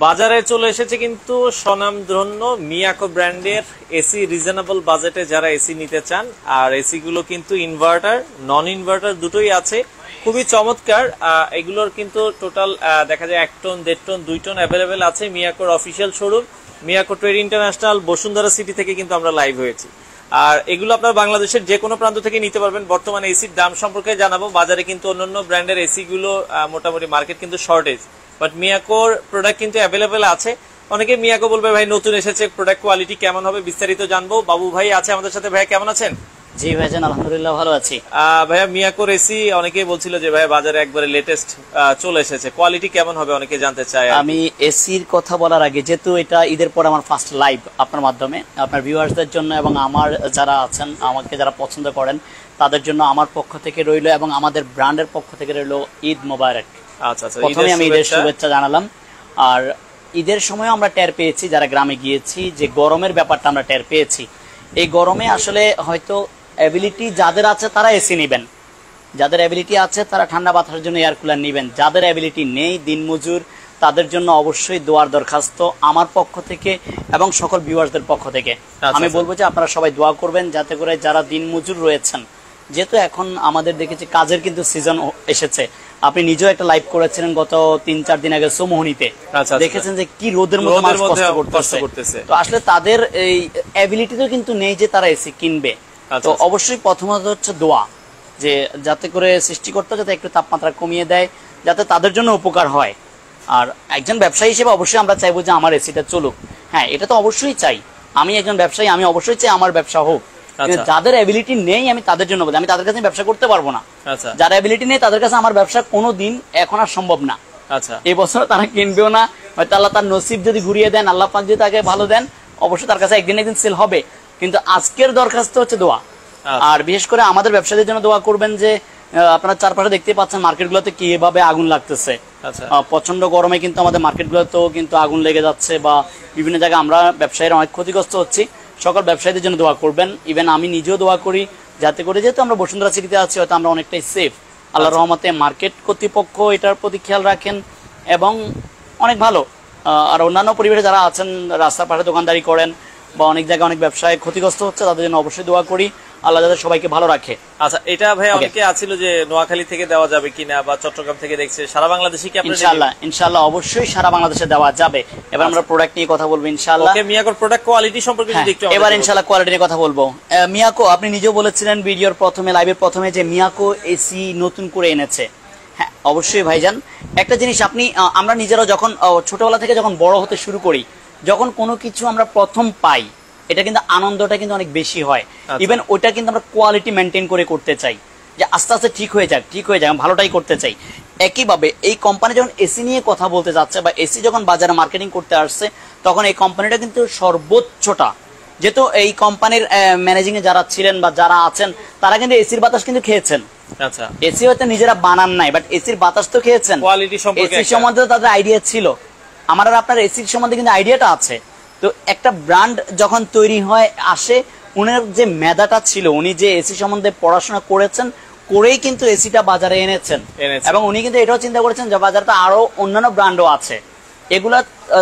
বাজারে চলে এসেছে কিন্তু স্বনামধন্য মিয়াকো ব্র্যান্ডের এসি রিজনেবল বাজেটে যারা এসি নিতে চান। আর এসি গুলো কিন্তু ইনভার্টার নন ইনভার্টার দুটোই আছে, খুবই চমৎকার। এগুলোর কিন্তু টোটাল দেখা যায় 1 টন 1.5 টন 2 টন অ্যাভেলেবেল আছে। মিয়াকোর official showroom Miyako trade international Bashundhara City থেকে কিন্তু আমরা লাইভ হয়েছি। আর এগুলো আপনার বাংলাদেশের যে কোনো প্রান্ত থেকে নিতে পারবেন। বর্তমানে এসির দাম সম্পর্কে জানাবো। বাজারে কিন্তু অন্যান্য ব্র্যান্ডের এসি গুলো মোটামুটি মার্কেট কিন্তু শর্টেজ, বাট মিয়াকোর প্রোডাক্ট কিন্তু অ্যাভেলেবেল আছে। অনেকে মিয়াকো বলবে ভাই নতুন এসেছে, প্রোডাক্ট কোয়ালিটি কেমন হবে বিস্তারিত জানবো। বাবু ভাই আছে আমাদের সাথে। ভাই কেমন আছেন? জি ভাইজান আলহামদুলিল্লাহ ভালো আছি। ভাইয়া মিয়াকোর এসি অনেকেই বলছিল যে ভাই বাজারে একবারে লেটেস্ট চলে এসেছে, কোয়ালিটি কেমন হবে অনেকে জানতে চায়। আমি এসির কথা বলার আগে, যেহেতু এটা ঈদের পর আমার ফার্স্ট লাইভ আপনার মাধ্যমে, আপনার ভিউয়ার্সদের জন্য এবং আমার যারা আছেন আমাকে যারা পছন্দ করেন তাদের জন্য আমার পক্ষ থেকে রইল এবং আমাদের ব্র্যান্ডের পক্ষ থেকে রইল ঈদ মোবারক। আচ্ছা আচ্ছা, প্রথমে আমি ঈদের শুভেচ্ছা জানালাম। আর ঈদের সময় আমরা টের পেয়েছি যারা গ্রামে গিয়েছি যে গরমের ব্যাপারটা আমরা টের পেয়েছি। এই গরমে আসলে হয়তো অ্যাবিলিটি যাদের আছে তারা এসি নেবেন, যাদের অ্যাবিলিটি আছে তারা ঠান্ডা বাতাসের জন্য এয়ার কুলার নেবেন। যাদের অ্যাবিলিটি নেই, দিনমজুর, তাদের জন্য অবশ্যই দোয়ার দরখাস্ত আমার পক্ষ থেকে এবং সকল ভিউয়ার্সদের পক্ষ থেকে। আমি বলবো যে আপনারা সবাই দোয়া করবেন যাতে করে যারা দিনমজুর রয়েছেন, যেহেতু এখন আমাদের দেখেছি কাজের কিন্তু সিজন এসেছে। আপনি নিজেও একটা লাইভ করেছিলেন গত 3-4 দিন আগে সোমোহনীতে, দেখেছেন যে কি রোদের মধ্যে মানুষ কষ্ট করতেছে। তো আসলে তাদের এই অ্যাবিলিটি তো কিন্তু নেই যে তারা এসি কিনবে। তো অবশ্যই প্রথমত হচ্ছে দোয়া, যে যাতে করে সৃষ্টিকর্তা যাতে একটু তাপমাত্রা কমিয়ে দেয়, যাতে তাদের জন্য উপকার হয়। আর একজন ব্যবসায়ী হিসেবে অবশ্যই আমরা চাইবো যে আমার এসিটা চলুক। হ্যাঁ, এটা তো অবশ্যই চাই। আমি একজন ব্যবসায়ী, আমি অবশ্যই চাই আমার ব্যবসা হোক। যাদের অ্যাবিলিটি নেই আমি তাদের জন্য বলি, আমি তাদের কাছে ব্যবসা করতে পারবো না। যারা অ্যাবিলিটি নেই তাদের কাছে আমার ব্যবসা কোনোদিন এখন আর সম্ভব না। এই বছর তারা কিনবেও না, হয়তো আল্লাহ তার নসিব যদি ঘুরিয়ে দেন, আল্লাহ পাক যদি তাকে ভালো দেন, অবশ্যই তার কাছে একদিন সেল হবে। কিন্তু আজকের দরখাস্ত হচ্ছে দোয়া। আর বিশেষ করে আমাদের ব্যবসায়ীদের জন্য দোয়া করবেন যে আপনারা চারপাশে দেখতে পাচ্ছেন মার্কেটগুলোতে কিভাবে আগুন লাগতেছে। প্রচন্ড গরমে কিন্তু আমাদের মার্কেটগুলোতেও কিন্তু আগুন লেগে যাচ্ছে বা বিভিন্ন জায়গায় আমরা ব্যবসায়ীরা অনেক ক্ষতিগ্রস্ত হচ্ছি। সকল ব্যবসায়ীদের জন্য দোয়া করবেন। ইভেন আমি নিজেও দোয়া করি যাতে করে, যেহেতু আমরা বসুন্ধরা সিটিতে আছি, হয়তো আমরা অনেকটাই সেফ। আল্লাহর রহমতে মার্কেট কর্তৃপক্ষ এটার প্রতি খেয়াল রাখেন এবং অনেক ভালো। আর অন্যান্য পরিবারে যারা আছেন, রাস্তার পাশে দোকানদারি করেন বা অনেক জায়গায় অনেক ব্যবসায় ক্ষতিগ্রস্ত হচ্ছে, তাদের জন্য অবশ্যই দোয়া করি আল্লাহ যাদের সবাইকে ভালো রাখে। আচ্ছা, এটা ভাই অনেকে আছিল যে নোয়াখালী থেকে দেওয়া যাবে কিনা বা চট্টগ্রাম থেকে দেখছে, সারা বাংলাদেশে কি আপনারা? ইনশাআল্লাহ অবশ্যই সারা বাংলাদেশে দেওয়া যাবে। এবার আমরা প্রোডাক্ট নিয়ে কথা বলবো ইনশাআল্লাহ। ওকে, মিয়াকোর প্রোডাক্ট কোয়ালিটি সম্পর্কে যদি একটু এবার ইনশাআল্লাহ কোয়ালিটি নিয়ে কথা বলবো। মিয়াকো, আপনি নিজেও বলেছিলেন ভিডিওর প্রথমে, লাইভের প্রথমে, যে মিয়াকো এসি নতুন করে এনেছে। হ্যাঁ অবশ্যই ভাইজান, একটা জিনিস আপনি, আমরা নিজেরাও যখন ছোটবেলা থেকে যখন বড় হতে শুরু করি, যখন কোনো কিছু আমরা প্রথম পাই, এটা কিন্তু আনন্দটা কিন্তু অনেক বেশি হয়। ইভেন ওটা কিন্তু আমরা কোয়ালিটি মেনটেন করে করতে চাই, যে আস্তে আস্তে ঠিক হয়ে যাক, ভালোটাই করতে চাই। একইভাবে এই কোম্পানি যখন এসি নিয়ে কথা বলতে যাচ্ছে বা এসি যখন বাজারে মার্কেটিং করতে আসছে, তখন এই কোম্পানিটা কিন্তু সর্বোচ্চটা, যেহেতু এই কোম্পানির ম্যানেজিং এ যারা ছিলেন বা যারা আছেন তারা কিন্তু এসির বাতাস কিন্তু খেয়েছেন। আচ্ছা, এসি হয়তো নিজেরা বানান নাই, বাট এসির বাতাস তো খেয়েছেন। এসির সম্বন্ধে তাদের আইডিয়া ছিল, আমার আর আপনার এসির সম্বন্ধে কিন্তু আইডিয়াটা আছে। তো একটা ব্র্যান্ড যখন তৈরি হয় আসে, উনার যে মেধাটা ছিল, উনি যে এসি সম্বন্ধে পড়াশোনা করেছেন, করেই কিন্তু এসিটা বাজারে এনেছেন। এবং উনি কিন্তু এটাও চিন্তা করেছেন যে বাজারটা আরো অন্যান্য ব্র্যান্ডও আছে, এগুলা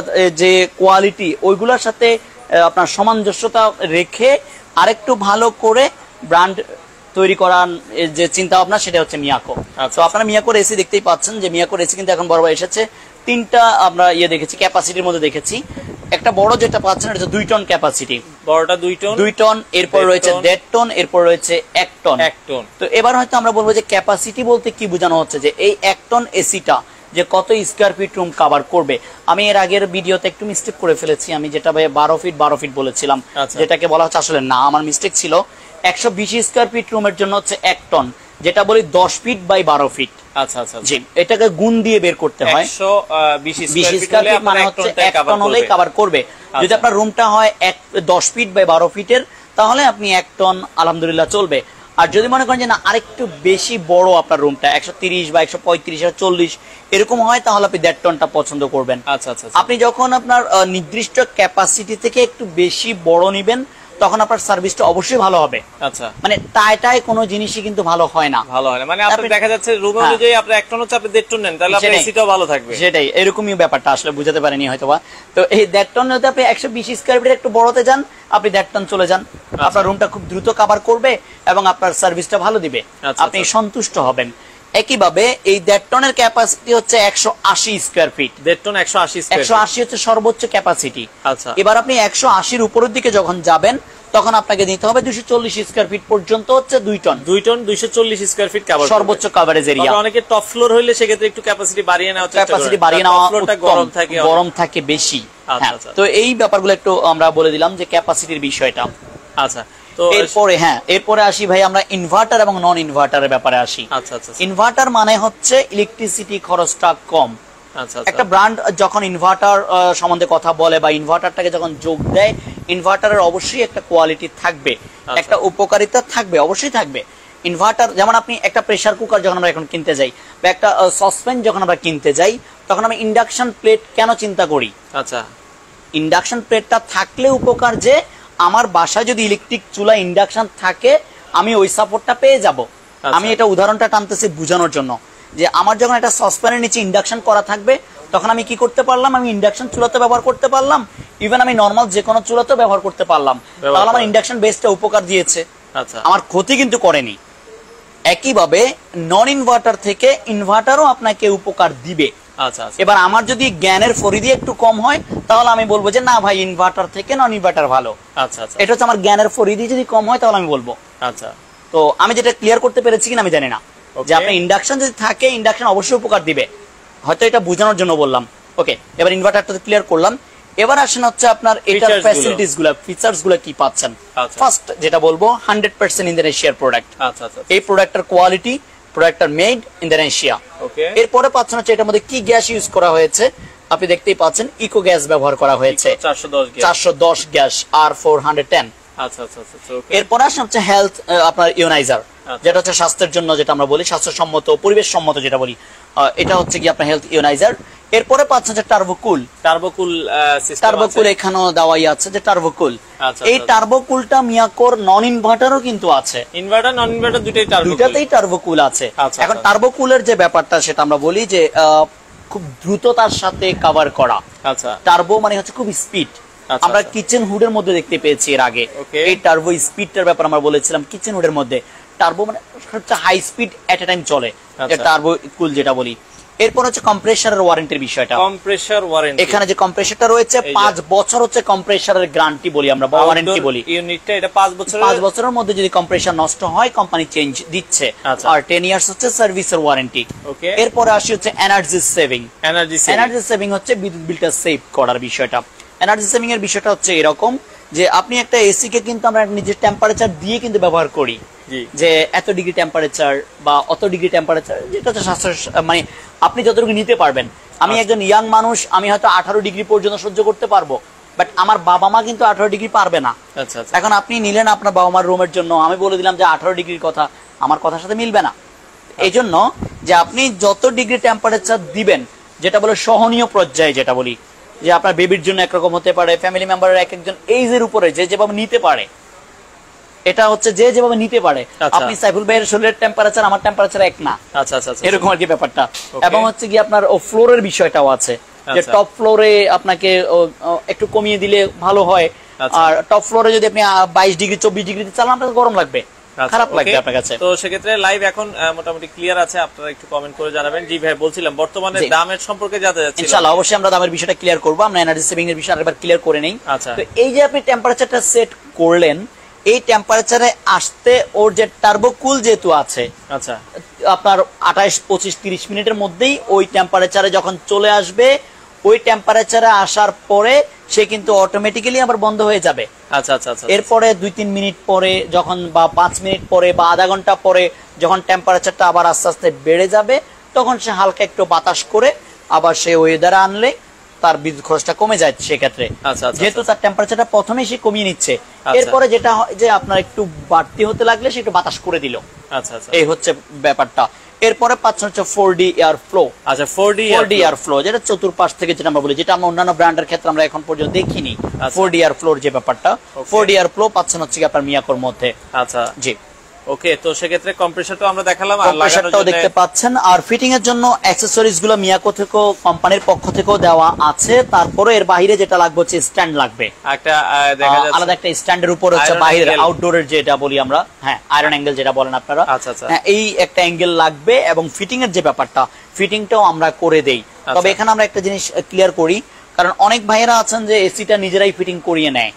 যে কোয়ালিটি ওইগুলোর সাথে আপনার সামঞ্জস্যতা রেখে আরেকটু ভালো করে ব্র্যান্ড তৈরি করার যে চিন্তা ভাবনা, সেটা হচ্ছে মিয়াকো। তো আপনারা মিয়াকোর এসি দেখতেই পাচ্ছেন যে মিয়াকোর এসি কিন্তু এখন বরাবর এসেছে। 3টা আমরা দেখেছি, ক্যাপাসিটির মধ্যে দেখেছি। একটা বড় যেটা পাচ্ছেন এটা 2 টন ক্যাপাসিটি, বড়টা 2 টন, এরপর রয়েছে 1.5 টন, এরপর রয়েছে 1 টন। তো এবার হয়তো আমরা বলবো যে ক্যাপাসিটি বলতে কি বোঝানো হচ্ছে, যে এই 1 টন এসিটা যে কত স্কয়ার ফিট রুম কভার করবে। আমি এর আগের ভিডিওতে একটু মিস্টেক করে ফেলেছি, আমি যেটা ভাই 12 ফিট বলেছিলাম, যেটাকে বলা হচ্ছে আসলে না, আমার মিস্টেক ছিল। 120 স্কয়ার ফিট রুমের জন্য হচ্ছে 1 টন, যেটা বলি 10 ফিট বাই 12 ফিট। আচ্ছা আচ্ছা, জি, এটাকে গুণ দিয়ে বের করতে হয়। 120 স্কয়ার ফিট মানে হচ্ছে 1 টন হলেই কভার করবে। যদি আপনার রুমটা হয় 10 ফিট বাই 12 ফিটের, তাহলে আপনি 1 টন আলহামদুলিল্লাহ চলবে। আর যদি মনে করেন যে না আরেকটু বেশি বড় আপনার রুমটা 130 বা 135 140 এরকম হয়, তাহলে আপনি 1.5 টনটা পছন্দ করবেন। আচ্ছা আচ্ছা, আপনি যখন আপনার নির্দিষ্ট ক্যাপাসিটি থেকে একটু বেশি বড় নিবেন, তখন আপনার সার্ভিসটা অবশ্যই ভালো হবে। আচ্ছা, মানে টাই কোনো জিনিসই কিন্তু ভালো হয় না, মানে আপনার দেখা যাচ্ছে রুম অনুযায়ী আপনি 1 টন হচ্ছে আপনি 1.5 টন নেন, তাহলে আপনার এসিটাও ভালো থাকবে। সেটাই, এরকমই ব্যাপারটা আসলে বুঝাতে পারেনি হয়তোবা। তো এই 1.5 টন যদি আপনি 120 স্কয়ার ফিট একটু বড়তে যান, আপনি 1.5 টন চলে যান, আপনার রুমটা খুব দ্রুত কভার করবে এবং আপনার সার্ভিসটা ভালো দিবে, আপনি সন্তুষ্ট হবেন। একইভাবে এই 1.5 টনের ক্যাপাসিটি হচ্ছে 180 square feet. 1.5 ton 180 square feet, 180 হচ্ছে সর্বোচ্চ ক্যাপাসিটি। আচ্ছা, এবার আপনি 180 উপরের দিকে যখন যাবেন তখন আপনাকে দিতে হবে 240 স্কয়ার ফিট পর্যন্ত হচ্ছে 2 টন। 240 স্কয়ার ফিট কভার, সর্বোচ্চ কভারেজ এরিয়া। অনেকে টপ ফ্লোর হইলে সেক্ষেত্রে একটু ক্যাপাসিটি বাড়িয়ে নেওয়া, ক্যাপাসিটি বাড়িয়ে নেওয়া, গরম থাকে বেশি। তো এই ব্যাপারগুলো একটু আমরা বলে দিলাম যে ক্যাপাসিটির বিষয়টা। আচ্ছা, তো এরপরে আসি ভাই আমরা ইনভার্টার এবং নন ইনভার্টারের ব্যাপারে আসি। আচ্ছা, ইনভার্টার মানে হচ্ছে ইলেকট্রিসিটি খরচটা কম। একটা ব্র্যান্ড যখন ইনভার্টার সম্বন্ধে কথা বলে বা ইনভার্টারটাকে যখন যোগ দেয়, ইনভার্টারের অবশ্যই একটা কোয়ালিটি থাকবে, একটা উপকারিতা থাকবে, অবশ্যই থাকবে। ইনভার্টার যেমন আপনি একটা প্রেসার কুকার যখন আমরা এখন কিনতে যাই বা একটা সসপ্যান যখন আমরা কিনতে যাই, তখন আমরা ইন্ডাকশন প্লেট কেন চিন্তা করি? আচ্ছা, ইন্ডাকশন প্লেটটা থাকলে উপকার যে আমার বাসায় যদি ইলেকট্রিক চুলা ইন্ডাকশন থাকে আমি ওই সাপোর্টটা পেয়ে যাব। আমি এটা উদাহরণটা টানতেছি বোঝানোর জন্য যে আমার যখন একটা সসপ্যানের নিচে ইন্ডাকশন করা থাকবে তখন আমি কি করতে পারলাম, আমি ইন্ডাকশন চুলাতে ব্যবহার করতে পারলাম, ইভেন আমি নর্মাল যে কোনো চুলাতে ব্যবহার করতে পারলাম, তাহলে আমার ইন্ডাকশন বেসটা উপকার দিয়েছে, আমার ক্ষতি কিন্তু করেনি। একইভাবে নন ইনভার্টার থেকে ইনভার্টারও আপনাকে উপকার দিবে। এবার আমার যদি জ্ঞানের পরিধি একটু কম হয় তাহলে আমি বলবো যে না ভাই ইনভার্টার থেকে নন ইনভার্টার ভালো। এটা হচ্ছে আমার জ্ঞানের পরিধি যদি কম হয় তাহলে আমি বলবো। তো আমি যেটা ক্লিয়ার করতে পেরেছি কিনা আমি জানি না, যে আপনি ইন্ডাকশন যদি থাকে ইন্ডাকশন অবশ্যই উপকার দিবে, হয়তো এটা বোঝানোর জন্য বললাম। ওকে, এবার ইনভার্টারটা ক্লিয়ার করলাম। এবার আসেন হচ্ছে আপনার এটার ফ্যাসিলিটিস গুলো, ফিচার্স গুলো কি পাচ্ছেন। ফার্স্ট যেটা বলবো 100% ইন্দোনেশিয়ার প্রোডাক্ট। এই প্রোডাক্টের কোয়ালিটি, প্রোডাক্টটার মেড ইন্দোনেশিয়া। এরপরে পাচ্ছেন হচ্ছে এটার মধ্যে কি গ্যাস ইউজ করা হয়েছে, আপনি দেখতেই পাচ্ছেন ইকো গ্যাস ব্যবহার করা হয়েছে, 410 গ্যাস R410। এরপরে আসেন হচ্ছে হেলথ আপনার ইউনাইজার, যেটা হচ্ছে স্বাস্থ্যের জন্য, যেটা আমরা বলি স্বাস্থ্যসম্মত পরিবেশ সম্মত যেটা বলি, এটা হচ্ছে কি আপনার হেলথ ইউনাইজার। এরপরে পাচ্ছেন যে টার্বোকুল এখানেও দেওয়াই আছে যে টার্বোকুল। এই টার্বোকুলটা মিয়াকোর নন ইনভার্টারও কিন্তু আছে, ইনভার্টার নন ইনভার্টার দুইটাতেই টার্বোকুল আছে। এখন টার্বোকুলের যে ব্যাপারটা সেটা আমরা বলি যে খুব দ্রুততার সাথে কভার করা। টার্বো মানে হচ্ছে খুব স্পিড। আমরা কিচেন হুডের মধ্যে দেখতে পেয়েছি এর আগে, এই টার্বো স্পিডটার ব্যাপার আমরা বলেছিলাম কিচেন হুডের মধ্যে। টার্বো মানে হচ্ছে high speed at a time চলে, টার্বো কুল যেটা বলি। এরপর হচ্ছে কম্প্রেসারের ওয়ারেন্টির বিষয়টা। কম্প্রেসার ওয়ারেন্টি, এখানে যে কম্প্রেসারটা রয়েছে 5 বছর হচ্ছে কম্প্রেসারের গ্যারান্টি বলি আমরা বা ওয়ারেন্টি বলি। ইউনিটটা এটা 5 বছরের মধ্যে যদি কম্প্রেসার নষ্ট হয় কোম্পানি চেঞ্জ দিচ্ছে। আর 10 ইয়ার্স হচ্ছে সার্ভিসের ওয়ারেন্টি। এরপর আসি হচ্ছে এনার্জি সেভিং। এনার্জি সেভিং হচ্ছে বিদ্যুৎ বিলটা সেভ করার বিষয়টা। এনার্জি সেভিং এর বিষয়টা হচ্ছে এরকম যে আপনি একটা এসি কে কিন্তু আমরা নিজের টেম্পারেচার দিয়ে কিন্তু ব্যবহার করি, যে এত ডিগ্রি টেম্পারেচার বা অত ডিগ্রি টেম্পারেচার, যেটা হচ্ছে স্বাস্থ্য মানে আপনি যতটুকু নিতে পারবেন। আমি একজন ইয়াং মানুষ, আমি হয়তো 18 ডিগ্রি পর্যন্ত সহ্য করতে পারবো, বাট আমার বাবা মা কিন্তু 18 ডিগ্রি পারবে না। এখন আপনি নিলেন আপনার বাবা মার রুমের জন্য, আমি বলে দিলাম যে 18 ডিগ্রির কথা আমার কথার সাথে মিলবে না। এই জন্য যে আপনি যত ডিগ্রি টেম্পারেচার দিবেন, যেটা বলে সহনীয় পর্যায়ে, যেটা বলি যে আপনার বেবির জন্য একরকম হতে পারে, ফ্যামিলি মেম্বারের এক একজন এইজের উপরে যে যেভাবে নিতে পারে, এটা হচ্ছে যে যেভাবে নিতে পারে। আপনি সাইফুল ভাইয়ের শরীরের টেম্পারেচার আমার টেম্পারেচার এক না, এরকম আর কি ব্যাপারটা। এবং হচ্ছে কি আপনার ফ্লোরের বিষয়টাও আছে, যে টপ ফ্লোরে আপনাকে একটু কমিয়ে দিলে ভালো হয়, আর টপ ফ্লোরে যদি আপনি 22 ডিগ্রি 24 ডিগ্রিতে চালান আপনার গরম লাগবে, খারাপ লাগবে আপনার কাছে। তো সেক্ষেত্রে লাইভ এখন মোটামুটি ক্লিয়ার আছে, আপনারা একটু কমেন্ট করে জানাবেন। জি ভাই বলছিলাম বর্তমানে দামের সম্পর্কে জানতে যাচ্ছি। ইনশাআল্লাহ অবশ্যই আমরা দামের বিষয়টা ক্লিয়ার করব, আমরা এনার্জি সেভিং এর বিষয় আরেকবার ক্লিয়ার করে নেই। তো এই যে আপনি টেম্পারেচারটা সেট করলেন, এই টেম্পারেচারে আসতে ওর যে টার্বোকুল যেহেতু আছে, আপনার 28, 25, 30 মিনিটের মধ্যেই ওই টেম্পারেচারে যখন চলে আসবে, ওই টেম্পারেচারে আসার পরে সে কিন্তু অটোমেটিক্যালি আবার বন্ধ হয়ে যাবে। এরপরে 2-3 মিনিট পরে যখন বা 5 মিনিট পরে বা আধা ঘন্টা পরে যখন টেম্পারেচারটা আবার আস্তে আস্তে বেড়ে যাবে, তখন সে হালকা একটু বাতাস করে আবার সে ওয়েদারে আনলে তার বিদ্যুৎ খরচটা কমে যায় সেক্ষেত্রে, যেহেতু তার টেম্পারেচারটা প্রথমেই সে কমিয়ে নিচ্ছে। এরপরে যেটা হয় যে আপনার একটু বাড়তি হতে লাগলে সে একটু বাতাস করে দিল, আচ্ছা আচ্ছা, এই হচ্ছে ব্যাপারটা। এরপরে পাচ্ছেন হচ্ছে 4D এয়ার ফ্লো। আচ্ছা 4D এয়ার ফ্লো, যেটা চতুর্পাশ থেকে যেটা আমরা বলি, যেটা আমরা অন্যান্য ব্র্যান্ডের ক্ষেত্রে আমরা এখন পর্যন্ত দেখিনি। 4D এয়ার ফ্লোর যে ব্যাপারটা, 4D এয়ার ফ্লো পাচ্ছেন হচ্ছে আপনার মিয়াকোর মধ্যে। আচ্ছা জি ওকে, তো সেক্ষেত্রে কম্প্রেসারটাও আমরা দেখালাম, আর কম্প্রেসারটাও দেখতে পাচ্ছেন। আর ফিটিং এর জন্য অ্যাকসেসরিজ গুলো মিয়াকো থেকেও, কোম্পানির পক্ষ থেকেও দেওয়া আছে। তারপরে এর বাইরে যেটা লাগবে হচ্ছে স্ট্যান্ড লাগবে, একটা দেখা যাচ্ছে আলাদা একটা স্ট্যান্ডের উপর হচ্ছে বাইরে আউটডোরের যেটা বলি আমরা, হ্যাঁ আয়রন অ্যাঙ্গেল যেটা বলেন আপনারা, আচ্ছা আচ্ছা, এই একটা অ্যাঙ্গেল লাগবে। এবং ফিটিং এর যে ব্যাপারটা, ফিটিংটাও আমরা করে দেই। তবে এখানে আমরা একটা জিনিস ক্লিয়ার করি, কারণ অনেক ভাইয়েরা আছেন যে এসিটা নিজেরাই ফিটিং করিয়ে নেয়,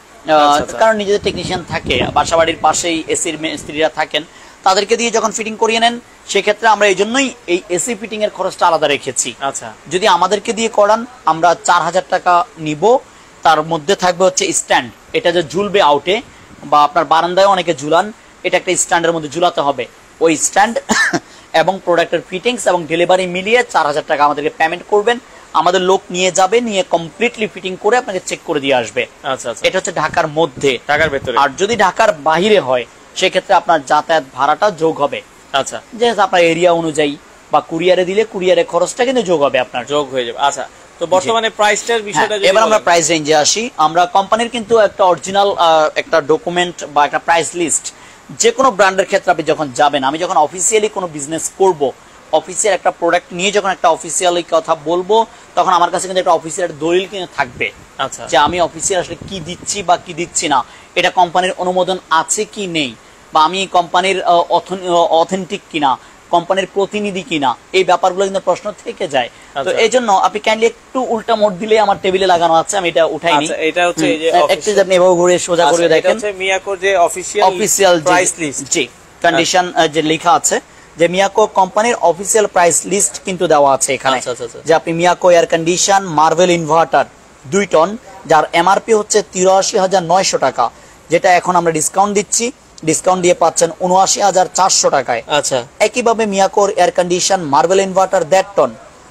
কারণ নিজেদের টেকনিশিয়ান থাকে, বাসা বাড়ির পাশেই এসির মিস্ত্রিরা থাকেন, তাদেরকে দিয়ে যখন ফিটিং করিয়ে নেন, সেক্ষেত্রে আমরা এই জন্যই এই এসি ফিটিং এর খরচটা আলাদা রেখেছি। আচ্ছা, যদি আমাদেরকে দিয়ে করান আমরা 4000 টাকা নিব। তার মধ্যে থাকবে হচ্ছে স্ট্যান্ড, এটা যে ঝুলবে আউটে বা আপনার বারান্দায় অনেকে ঝুলান, এটা একটা স্ট্যান্ডের মধ্যে ঝুলাতে হবে। ওই স্ট্যান্ড এবং প্রোডাক্টের ফিটিংস এবং ডেলিভারি মিলিয়ে 4000 টাকা আমাদেরকে পেমেন্ট করবেন। আমাদের লোক নিয়ে যাবে, নিয়ে কমপ্লিটলি ফিটিং করে আপনাকে চেক করে দিয়ে আসবে। আচ্ছা আচ্ছা, এটা হচ্ছে ঢাকার মধ্যে, ঢাকার ভেতরে। আর যদি ঢাকার বাইরে হয় সেক্ষেত্রে আপনার যাতায়াত ভাড়াটা যোগ হবে। আচ্ছা, যেহেতু আপনার এরিয়া অনুযায়ী বা কুরিয়ারে দিলে কুরিয়ারের খরচটা কিন্তু যোগ হবে, আপনার যোগ হয়ে যাবে। আচ্ছা, তো বর্তমানে প্রাইসটার বিষয়টা যদি এবার আমরা প্রাইস রেঞ্জে আসি। আমরা কোম্পানির কিন্তু একটা অরিজিনাল একটা ডকুমেন্ট বা একটা প্রাইস লিস্ট, যে কোনো ব্র্যান্ডের ক্ষেত্রে আপনি যখন যাবেন, আমি যখন অফিসিয়ালি কোনো বিজনেস করব, অফিসিয়াল একটা প্রোডাক্ট নিয়ে যখন একটা অফিসিয়ালি কথা বলবো, তখন আমার কাছে কিন্তু একটা অফিসিয়াল দলিল কিন্তু থাকবে। আচ্ছা, যে আমি অফিসিয়াল আসলে কি দিচ্ছি বা কি দিচ্ছি না, এটা কোম্পানির অনুমোদন আছে কি নেই, বা আমি কোম্পানির অথেন্টিক কিনা, কোম্পানির প্রতিনিধি কিনা, এই ব্যাপারগুলো কিন্তু প্রশ্ন থেকে যায়। তো এই জন্য আপনি কাইন্ডলি একটু উল্টা মোড় দিলে আমার টেবিলে লাগানো আছে, আমি এটা উঠাইনি। এটা হচ্ছে এই যে একটু আপনি এভাবে ঘুরে সোজা করে দেখেন, এটা হচ্ছে মিয়াকোর যে অফিসিয়াল প্রাইস লিস্ট, জি কন্ডিশন যে লেখা আছে, যে মিয়াকো কোম্পানির অফিসিয়াল প্রাইস লিস্ট কিন্তু দেওয়া আছে এখানে। যে আপনি Miyako air condition marble inverter 2 ton, যার এমআরপি হচ্ছে 83,900 টাকা, যেটা এখন আমরা ডিসকাউন্ট দিচ্ছি, ডিসকাউন্ট দিয়ে পাচ্ছেন 79,400 টাকায়। আচ্ছা, একইভাবে মিয়াকোর air condition marble inverter 1.5 ton,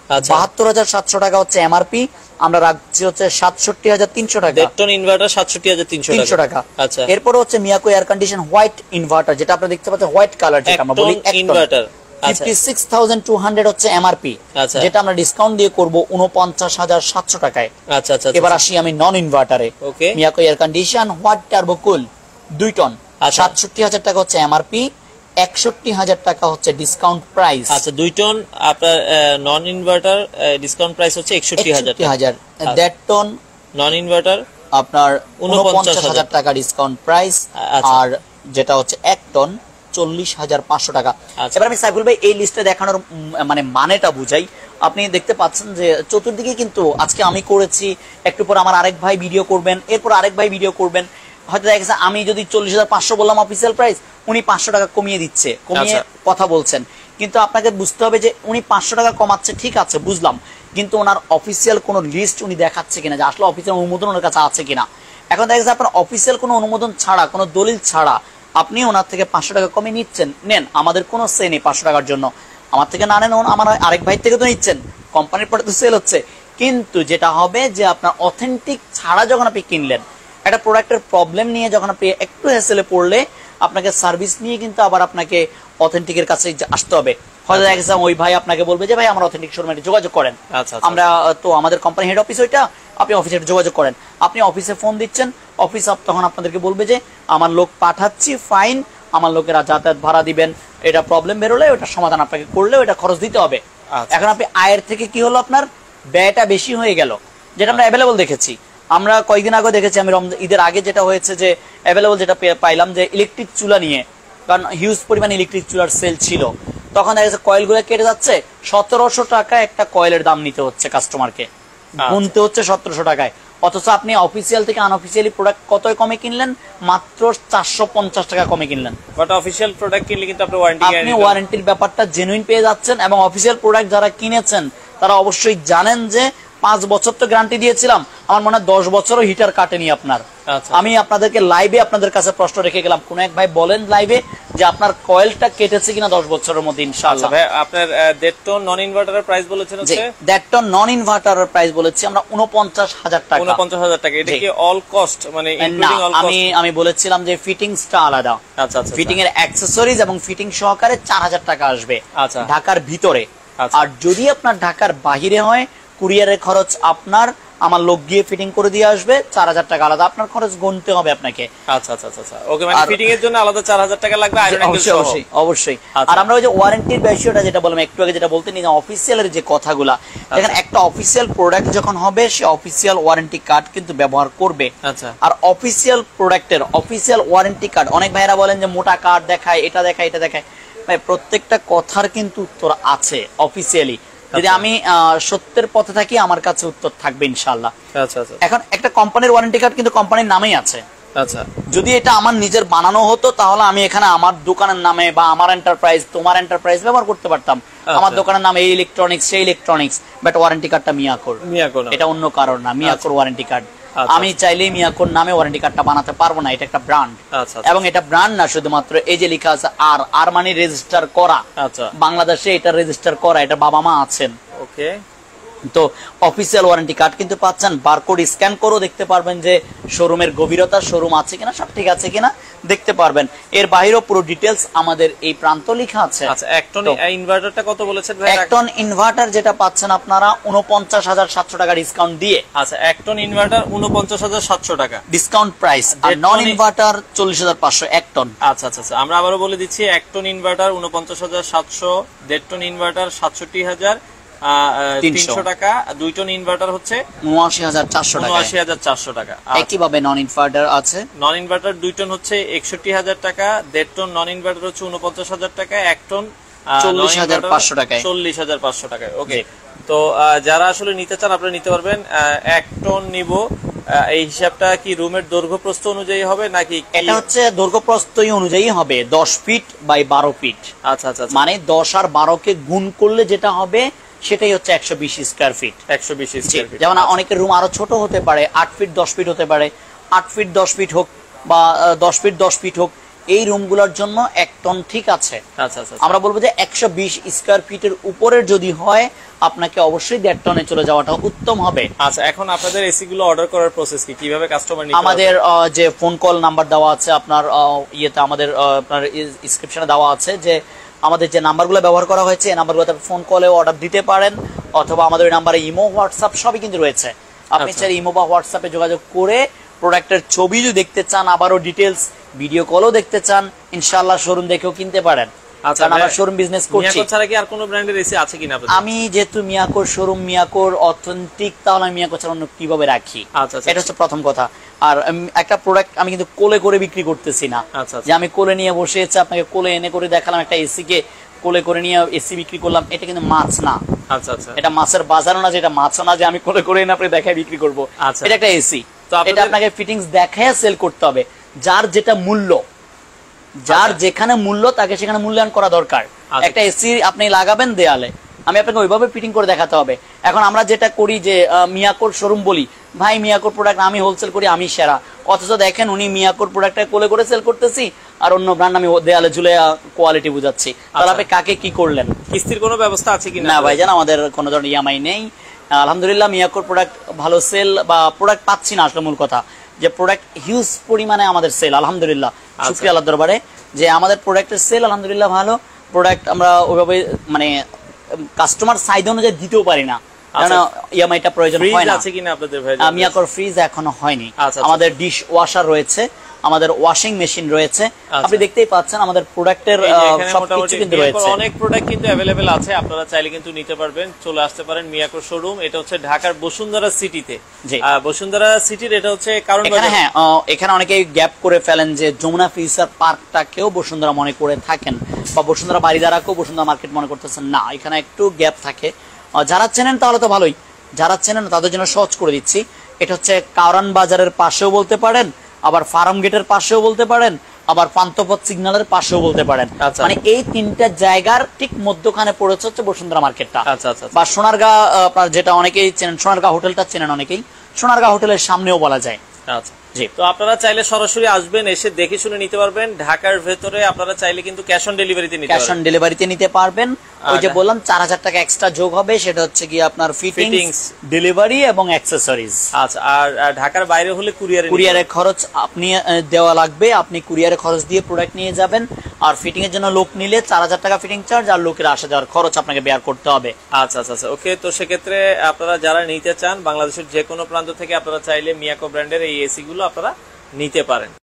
72,700 টাকা হচ্ছে এমআরপি, আমরা রাখছি হচ্ছে 67,300 টাকা। 1.5 টন ইনভার্টার 67,300 টাকা। আচ্ছা, এরপর হচ্ছে Miyako air condition white inverter, যেটা আপনারা দেখতে পাচ্ছেন হোয়াইট কালার, যেটা আমরা বলি ইনভার্টার, 56,200 হচ্ছে এমআরপি, যেটা আমরা ডিসকাউন্ট দিয়ে করব 49,700 টাকায়। আচ্ছা আচ্ছা, এবার আসি আমি নন ইনভার্টারে। Okay, Miyako air condition white turbo cool 2 ton, 67,000 টাকা হচ্ছে এমআরপি, 61,000 টাকা হচ্ছে ডিসকাউন্ট প্রাইস। আচ্ছা, 2 টন আপনার নন ইনভার্টার ডিসকাউন্ট প্রাইস হচ্ছে 61,000 টাকা। 1.5 টন নন ইনভার্টার আপনার 49,000 টাকা ডিসকাউন্ট প্রাইস, আর যেটা হচ্ছে 1 টন 40,500 টাকা। এবার আমি সাইফুল ভাই এই লিস্টে দেখানোর মানেটা বুঝাই। আপনি দেখতে পাচ্ছেন যে চতুর্দিকে কিন্তু আজকে আমি করেছি, একটু পর আমার আরেক ভাই ভিডিও করবেন, এরপর আরেক ভাই ভিডিও করবেন, হয়তো দেখা গেছে আমি যদি 40,500 বললাম অফিসিয়াল প্রাইস, উনি 500 টাকা কমিয়ে দিচ্ছে, কমিয়ে কথা বলছেন। কিন্তু আপনাকে বুঝতে হবে যে উনি 500 টাকা কমাচ্ছে, ঠিক আছে বুঝলাম, কিন্তু ওনার অফিসিয়াল কোনো লিস্ট উনি দেখাচ্ছে কিনা, যে আসলে অফিসিয়াল অনুমোদন ওনার কাছে আছে কিনা। এখন দেখা যাচ্ছে আপনার অফিসিয়াল কোনো অনুমোদন ছাড়া, কোনো দলিল ছাড়া আপনি ওনার থেকে 500 টাকা কমে নিচ্ছেন, নেন, আমাদের কোনো সে নেই 500 টাকার জন্য। আমার থেকে না নেন, আমার আরেক ভাই থেকে তো নিচ্ছেন, কোম্পানির পরে তো সেল হচ্ছে। কিন্তু যেটা হবে যে আপনার অথেন্টিক ছাড়া যখন আপনি কিনলেন, একটা প্রোডাক্টের প্রবলেম নিয়ে যখন আপনি একটু হ্যাসেলে পড়লে, আপনাকে সার্ভিস নিয়ে কিন্তু আবার আপনাকে অথেন্টিকের কাছে আসতে হবে। হয়তো দেখা গেছে ওই ভাই আপনাকে বলবে যে ভাই আমার অথেন্টিক শোরুমে যোগাযোগ করেন, আমরা তো আমাদের কোম্পানি হেড অফিস ওইটা, আপনি অফিসে যোগাযোগ করেন। আপনি অফিসে ফোন দিচ্ছেন, অফিস তখন আপনাদেরকে বলবে যে আমার লোক পাঠাচ্ছি, ফাইন, আমার লোকেরা যাতায়াত ভাড়া দিবেন, এটা প্রবলেম বেরোলে ওটা সমাধান আপনাকে করলে ওটা খরচ দিতে হবে। এখন আপনি আয়ের থেকে কি হলো, আপনার ব্যয়টা বেশি হয়ে গেল, যেটা আমরা অ্যাভেলেবল দেখেছি। আমরা কয়েকদিন আগে দেখেছি, আমি ঈদের আগে যেটা হয়েছে, যে অ্যাভেলেবল যেটা পাইলাম, যে ইলেকট্রিক চুলা নিয়ে, কারণ হিউজ পরিমাণ ইলেকট্রিক চুলার সেল ছিল, তখন দেখা যাচ্ছে কয়েলগুলো কেটে যাচ্ছে, 1700 টাকা একটা কয়েলের দাম নিতে হচ্ছে কাস্টমারকে, গুনতে হচ্ছে 1700 টাকায়। অথচ আপনি অফিসিয়াল থেকে আনঅফিসিয়ালি প্রোডাক্ট কত কমে কিনলেন, মাত্র 450 টাকা কমে কিনলেন। বাট অফিসিয়াল প্রোডাক্ট কিনলে কিন্তু আপনি ওয়ারেন্টির ব্যাপারটা জেনুইন পেয়ে যাচ্ছেন। এবং অফিসিয়াল প্রোডাক্ট যারা কিনেছেন তারা অবশ্যই জানেন যে 5 বছর তো গ্যারান্টি দিয়েছিলাম, আমার মনে হয় 10 বছরও হিটার কাটেনি আপনার। আমি আপনাদেরকে লাইভে আপনাদের কাছে প্রশ্ন রেখে গেলাম, কোন এক ভাই বলেন লাইভে যে আপনার কয়েলটা কেটেছে কিনা 10 বছরের মধ্যে ইনশাআল্লাহ। ভাই আপনার 1.5 টন নন ইনভার্টারের প্রাইস বলেছেন হচ্ছে 1.5 টন নন ইনভার্টারের প্রাইস বলেছি আমরা 49,000 টাকা। 49,000 টাকা। এটা কি অল কস্ট মানে ইনক্লুডিং অল কস্ট? আমি বলেছিলাম যে ফিটিংসটা আলাদা। আচ্ছা আচ্ছা। ফিটিং এর অ্যাকসেসরিজ এবং ফিটিং সহকারে 4000 টাকা আসবে ঢাকার ভিতরে। আর যদি আপনার ঢাকার বাহিরে হয় কুরিয়ারের খরচ আপনার, আমার লোক গিয়ে ফিটিং করে দিয়ে আসবে, 4000 টাকা আলাদা আপনার খরচ গুনতে হবে আপনাকে। আচ্ছা আচ্ছা আচ্ছা। ওকে, মানে ফিটিং এর জন্য আলাদা 4000 টাকা লাগবে আয়রন অ্যাঙ্গেল সহ? অবশ্যই অবশ্যই। আর আমরা ওই যে ওয়ারেন্টির বিষয়টা যেটা বললাম একটু আগে, যেটা বলতে নিই অফিসিয়ালের যে কথাগুলা, দেখেন একটা অফিসিয়াল প্রোডাক্ট যখন হবে সে অফিসিয়াল ওয়ারেন্টি কার্ড কিন্তু ব্যবহার করবে। আচ্ছা। আর অফিসিয়াল প্রোডাক্টের অফিসিয়াল ওয়ারেন্টি কার্ড, অনেক ভাইরা বলেন যে মোটা কার্ড দেখায়, এটা দেখায়, এটা দেখায়, ভাই প্রত্যেকটা কথার কিন্তু উত্তর আছে অফিসিয়ালি। যদি আমি সত্যের পথে থাকি আমার কাছে উত্তর থাকবে ইনশাআল্লাহ। আচ্ছা আচ্ছা। এখন একটা কোম্পানির ওয়ারেন্টি কার্ড কিন্তু কোম্পানির নামেই আছে। আচ্ছা। যদি এটা আমার নিজের বানানো হতো তাহলে আমি এখানে আমার দোকানের নামে বা আমার এন্টারপ্রাইজ তোমার এন্টারপ্রাইজ ব্যবহার করতে পারতাম। আমার দোকানের নাম এই ইলেকট্রনিক্স সেই ইলেকট্রনিক্স, বাট ওয়ারেন্টি কার্ডটা মিয়াকোর, এটা অন্য কারণ না, মিয়াকোর ওয়ারেন্টি কার্ড। আমি চাইলেই মিয়াকোর নামে ওয়ারেন্টি কার্ডটা বানাতে পারবো না, এটা একটা ব্র্যান্ড। এবং এটা ব্র্যান্ড না শুধুমাত্র, এই যে লেখা আছে আর মানে রেজিস্টার করা, বাংলাদেশে এটা রেজিস্টার করা, এটা বাবা মা আছেন। ওকে। তো অফিসিয়াল ওয়ারেন্টি কার্ড কিন্তু পাচ্ছেন, বারকোড স্ক্যান করেও দেখতে পারবেন যে শোরুমের গভীরতা, শোরুম আছে কিনা, সব ঠিক আছে কিনা দেখতে পারবেন। এর বাইরেও পুরো ডিটেইলস আমাদের এই প্রান্ত লেখা আছে। আচ্ছা, এক টন ইনভার্টারটা কত বলেছেন ভাই? এক টন ইনভার্টার যেটা পাচ্ছেন আপনারা 49,700 টাকা ডিসকাউন্ট দিয়ে। আচ্ছা, এক টন ইনভার্টার 49,700 টাকা ডিসকাউন্ট প্রাইস। আর নন ইনভার্টার 40,500 এক টন। আচ্ছা আচ্ছা, আমরা আবারও বলে দিচ্ছি, এক টন ইনভার্টার 49,700, 1.5 টন ইনভার্টার 67,300 টাকা, 2 টন ইনভার্টার হচ্ছে 79,400 টাকা। 79,400 টাকা। একইভাবে নন ইনভার্টার আছে, নন ইনভার্টার 2 টন হচ্ছে 61,000 টাকা, 1.5 টন নন ইনভার্টার হচ্ছে 49,000 টাকা, 1 টন 40,500 টাকা। 40,500 টাকা। ওকে, তো যারা আসলে নিতে চান আপনারা নিতে পারবেন। 1 টন নিব, এই হিসাবটা কি রুমের দৈর্ঘ্য প্রস্থ অনুযায়ী হবে নাকি? এটা হচ্ছে দৈর্ঘ্য প্রস্থ অনুযায়ী হবে, 10 ফিট বাই 12 ফিট। আচ্ছা আচ্ছা, মানে 10 আর 12 কে গুণ করলে যেটা হবে সেটাই হচ্ছে 120 স্কয়ার ফিট। 120 square feet. যেমন অনেকের রুম আরো ছোট হতে পারে, 8 ফিট 10 ফিট হতে পারে, 8 ফিট 10 ফিট হোক বা 10 ফিট 10 ফিট হোক, এই রুমগুলোর জন্য 1 টন ঠিক আছে। আচ্ছা আচ্ছা, আমরা বলবো যে 120 স্কয়ার ফিটের উপরের যদি হয় আপনাকে অবশ্যই 1.5 টনে চলে যাওয়াটা উত্তম হবে। আচ্ছা, এখন আপনাদের এসি গুলো অর্ডার করার প্রসেস কি, কিভাবে কাস্টমার নিতে? আমাদের যে ফোন কল নাম্বার দেওয়া আছে আপনার ইয়েতে, আমাদের আপনার ডেসক্রিপশনে দেওয়া আছে যে আমাদের যে নাম্বারগুলো ব্যবহার করা হয়েছে এই নাম্বারগুলোতে ফোন কলে অর্ডার দিতে পারেন, অথবা আমাদের ওই নাম্বারে ইমো হোয়াটসঅ্যাপ সবই কিন্তু রয়েছে। আপনি চাইলে ইমো বা হোয়াটসঅ্যাপে যোগাযোগ করে প্রোডাক্টের ছবি যদি দেখতে চান, আবারও ডিটেলস ভিডিও কলও দেখতে চান, ইনশাআল্লাহ শোরুম দেখেও কিনতে পারেন। আচ্ছা, আমরা শোরুম বিজনেস করছি। মিয়াকো ছাড়া কি আর কোনো ব্র্যান্ডের এসি আছে কিনা আপনাদের? আমি যেহেতু মিয়াকোর শোরুম, মিয়াকোর অথেন্টিক, তাহলে আমি মিয়াকো ছাড়া অন্য কিভাবে রাখি? আচ্ছা, এটা হচ্ছে প্রথম কথা। আর একটা প্রোডাক্ট আমি কিন্তু কোলে করে বিক্রি করতেছি না, যে আমি কোলে নিয়ে বসে আছি আপনাকে কোলে এনে করে দেখালাম, একটা এসি কে কোলে করে নিয়ে এসি বিক্রি করলাম, এটা কিন্তু মাছ না। আচ্ছা আচ্ছা, এটা মাছের বাজারও না, যেটা মাছও না যে আমি কোলে করে এনে আপনাকে দেখায় বিক্রি করবো। এটা একটা এসি, এটা আপনাকে ফিটিংস দেখায় সেল করতে হবে। যার যেটা মূল্য, যার যেখানে মূল্য তাকে সেখানে মূল্যায়ন করা দরকার। একটা এসি আপনি লাগাবেন দেয়ালে, আমি আপনাকে ওইভাবে ফিটিং করে দেখাতে হবে। এখন আমরা যেটা করি যে মিয়াকোর শোরুম বলি, ভাই মিয়াকোর প্রোডাক্ট আমি হোলসেল করি, আমি সেরা, অথচ দেখেন উনি মিয়াকোর প্রোডাক্টটা কোলে করে সেল করতেছি আর অন্য ব্র্যান্ড আমি দেয়ালে ঝুলে কোয়ালিটি বুঝাচ্ছি। তাহলে আপনি কাকে কি করলেন? কিস্তির কোনো ব্যবস্থা আছে কিনা? না ভাইজান, আমাদের কোনো ধরনের ইএমআই নেই। আলহামদুলিল্লাহ মিয়াকোর প্রোডাক্ট ভালো সেল, বা প্রোডাক্ট পাচ্ছি না আসলে মূল কথা, যে প্রোডাক্ট হিউজ পরিমাণে আমাদের সেল, আলহামদুলিল্লাহ, শুকরিয়া আল্লাহর দরবারে যে আমাদের প্রোডাক্টের সেল আলহামদুলিল্লাহ ভালো। প্রোডাক্ট আমরা ওইভাবে মানে কাস্টমার সাইড অনুযায়ী দিতেও পারি না, কারণ ইএমআইটা প্রয়োজন হয় না। আছে কিনা আপনাদের ভাই? মিয়াকোর ফ্রিজ এখনো হয়নি। আমাদের ডিশ ওয়াশার রয়েছে, আমাদের ওয়াশিং মেশিন রয়েছে, আপনি দেখতেই পাচ্ছেন আমাদের প্রোডাক্টের সবকিছু কিন্তু রয়েছে। অনেক প্রোডাক্ট কিন্তু अवेलेबल আছে, আপনারা চাইলে কিন্তু নিতে পারবেন, চলে আসতে পারেন মিয়াকো শোরুম। এটা হচ্ছে ঢাকার বসুন্ধরা সিটিতে। বসুন্ধরা সিটির এটা হচ্ছে কারণ এখানে, হ্যাঁ, এখানে অনেকে গ্যাপ করে ফেলেন যে যমুনা ফিউচার পার্কটাকেও বসুন্ধরা মনে করে থাকেন, বা বসুন্ধরা বাড়িদারাকেও বসুন্ধরা মার্কেট মনে করতেছেন না, এখানে একটু গ্যাপ থাকে। যারা চেনেন তাহলে তো ভালোই, যারা চেনেন তাদের জন্য সহজ করে দিচ্ছি। এটা হচ্ছে কারণ বাজারের পাশেও বলতে পারেন, আবার ফার্ম গেটের পাশেও বলতে পারেন, আবার পান্থপথ সিগন্যালের পাশেও বলতে পারেন। মানে এই তিনটা জায়গার ঠিক মধ্যখানে পড়েছে হচ্ছে বসুন্ধরা মার্কেটটা। বা সোনারগাঁ আপনার যেটা অনেকেই চেনেন, সোনারগাঁ হোটেলটা চেনেন অনেকেই, সোনারগাঁ হোটেলের সামনেও বলা যায়। আচ্ছা জি, তো আপনারা চাইলে সরাসরি আসবেন, এসে দেখে শুনে নিতে পারবেন। ঢাকার ভেতরে আপনারা চাইলে কিন্তু ক্যাশ অন ডেলিভারিতে নিতে পারবেন। ওই যে বললাম 4000 টাকা এক্সট্রা যোগ হবে, সেটা হচ্ছে কি আপনার ফিটিংস, ডেলিভারি এবং অ্যাকসেসরিজ। আচ্ছা, আর ঢাকার বাইরে হলে কুরিয়ারের খরচ আপনি দেওয়া লাগবে, আপনি কুরিয়ারের খরচ দিয়ে প্রোডাক্ট নিয়ে যাবেন। আর ফিটিং এর জন্য লোক নিলে 4000 টাকা ফিটিং চার্জ, আর লোকের আসা যাওয়ার খরচ আপনাকে বেয়ার করতে হবে। আচ্ছা আচ্ছা আচ্ছা, ওকে। তো সেক্ষেত্রে আপনারা যারা নিতে চান বাংলাদেশের যে কোনো প্রান্ত থেকে আপনারা চাইলে মিয়াকো ব্র্যান্ডের এই এসি গুলো আপনারা নিতে পারেন।